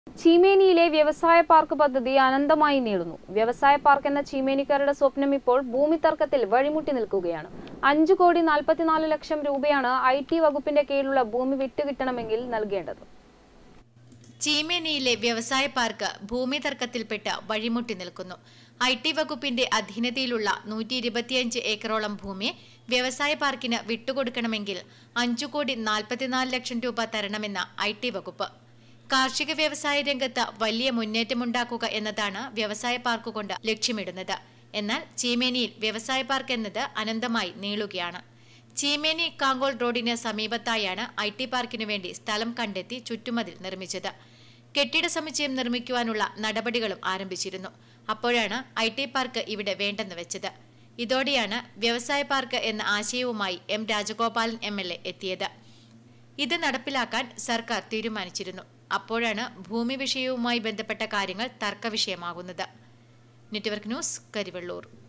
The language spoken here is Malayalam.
ചീമേനിയിലെ വ്യവസായ പാർക്ക് പദ്ധതി അനന്തമായി നീളുന്നു. വ്യവസായ പാർക്ക് എന്ന ചീമേനിക്കാരുടെ സ്വപ്നം ഇപ്പോൾ ഭൂമി തർക്കത്തിൽ വഴിമുട്ടി നിൽക്കുകയാണ്. 5,44,00,000 രൂപയാണ് IT വകുപ്പിന്റെ കീഴിലുള്ള ഭൂമി വിട്ടുകിട്ടണമെങ്കിൽ നൽകേണ്ടത്. ചീമേനിയിലെ വ്യവസായ പാർക്ക് ഭൂമി തർക്കത്തിൽപ്പെട്ട് വഴിമുട്ടി നിൽക്കുന്നു. IT വകുപ്പിന്റെ അധീനതയിലുള്ള 125 ഏക്കറോളം ഭൂമി വ്യവസായ പാർക്കിന് വിട്ടുകൊടുക്കണമെങ്കിൽ 5,44,00,000 രൂപ തരണമെന്ന് IT വകുപ്പ്. കാർഷിക വ്യവസായ രംഗത്ത് വലിയ മുന്നേറ്റമുണ്ടാക്കുക എന്നതാണ് വ്യവസായ പാർക്ക് കൊണ്ട് ലക്ഷ്യമിടുന്നത്. എന്നാൽ ചീമേനിയിൽ വ്യവസായ പാർക്ക് എന്നത് അനന്തമായി നീളുകയാണ്. ചീമേനി കാങ്കോൾ റോഡിന് സമീപത്തായാണ് IT പാർക്കിനു വേണ്ടി സ്ഥലം കണ്ടെത്തി ചുറ്റുമതിൽ നിർമ്മിച്ചത്. കെട്ടിട സമുച്ചയം നിർമ്മിക്കുവാനുള്ള നടപടികളും ആരംഭിച്ചിരുന്നു. അപ്പോഴാണ് IT പാർക്ക് ഇവിടെ വേണ്ടെന്ന് വെച്ചത്. ഇതോടെയാണ് വ്യവസായ പാർക്ക് എന്ന ആശയവുമായി M രാജഗോപാലൻ MLA എത്തിയത്. ഇത് നടപ്പിലാക്കാൻ സർക്കാർ തീരുമാനിച്ചിരുന്നു. അപ്പോഴാണ് ഭൂമി വിഷയവുമായി ബന്ധപ്പെട്ട കാര്യങ്ങൾ തർക്ക വിഷയമാകുന്നത്. Network news, Karivellur.